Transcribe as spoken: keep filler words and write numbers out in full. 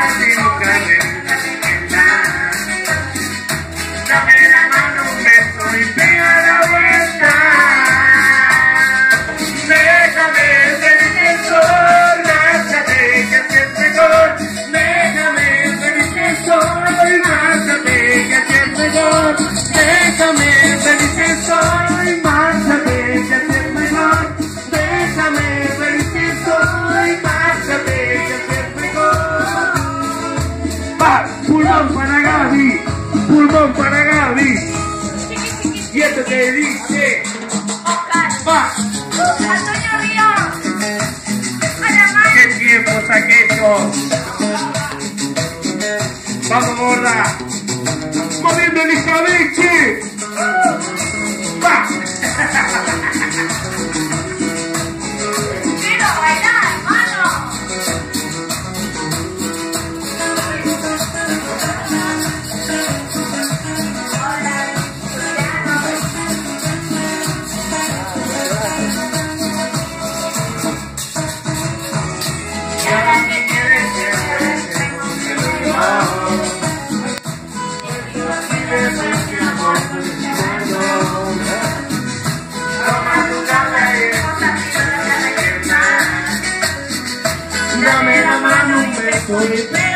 y nunca dame la mano, un beso y pega la vuelta. Déjame ser que soy, márchate que así es mejor. Déjame ser que soy, márchate que así es mejor. Déjame ser que soy, márchate que así es mejor. Déjame ser que soy, márchate que así es mejor. Va, pulmón para Gaby, pulmón para Gaby. Y esto que dice va. Antonio Ríos. ¿Qué tiempos aquellos? Vamos, gorda. Moviendo el escabeche. Va. Quiero bailar, hermano. Dame la mano, un beso y